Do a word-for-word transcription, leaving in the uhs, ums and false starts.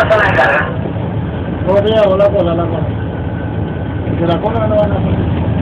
la zona de carga. No, la cola, la cola. De la cola no van a hacer.